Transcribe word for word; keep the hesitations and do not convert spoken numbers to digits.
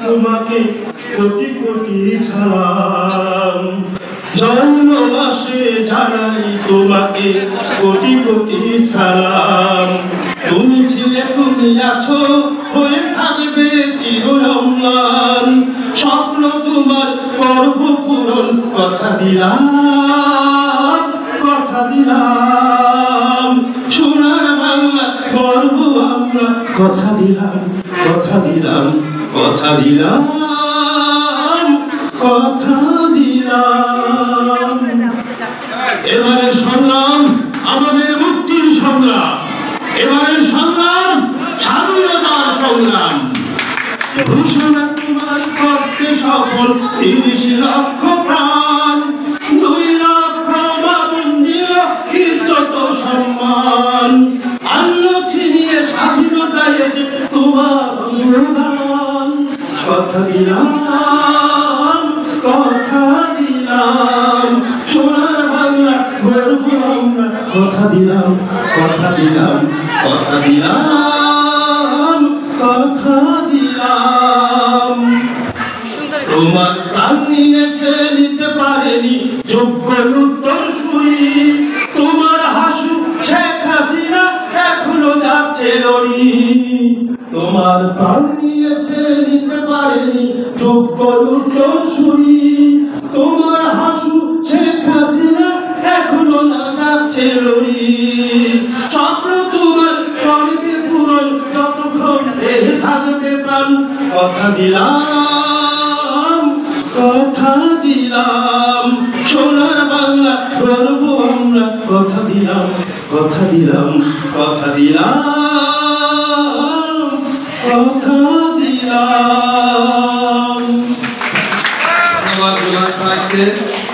তোমাকে কোটি কোটি সালাম জন্মবাসে জানাই তোমাকে কোটি কোটি সালাম তুমি ছিলে তুমি আছো হয়ে থাকবে চিরঅম্লান স্বপ্ন তোমার করব পূরণ কথা দিলাম কথা দিলাম সোনার বাংলা গর্ব আমরা কথা দিলাম কথা দিলাম কথা দিলাম কথা দিলাম এবারে সংগ্রাম আমাদের মুক্তির সংগ্রাম এবারে সংগ্রাম স্বাধীনতার সংগ্রাম ঘোষণা তোমার করতে সফল তিরিশ লক্ষ প্রাণ দুই লক্ষ বাবন্দির ইজ্জত সম্মান আন্ন ছিনিয়ে স্বাধীনতা এসে তোমার অনুদান কথা দিলাম কথা দিলাম সোনার বাংলা গর্ব আমরা কথা দিলাম কথা দিলাম কথা দিলাম কথা দিলাম তোমার প্রাণ নিয়ে ছেড়ে নিতে পারেনি যোগ্য উত্তরসূরি তোমার হাসু শেখ হাসিনা এখনো যাচ্ছে লড়ি তোমার প্রাণ নিয়ে ছেড়ে নিতে পারেনি যোগ্য উত্তরসূরি তোমার হাসু শেখ হাসিনা এখনো যাচ্ছে লড়ি স্বপ্ন তোমার করবে পূরণ যতক্ষণ দেহে থাকবে প্রাণ কথা দিলাম কথা দিলাম সোনার বাংলা গর্ব আমরা কথা দিলাম কথা দিলাম কথা দিলাম কথা দিলাম। ধন্যবাদ।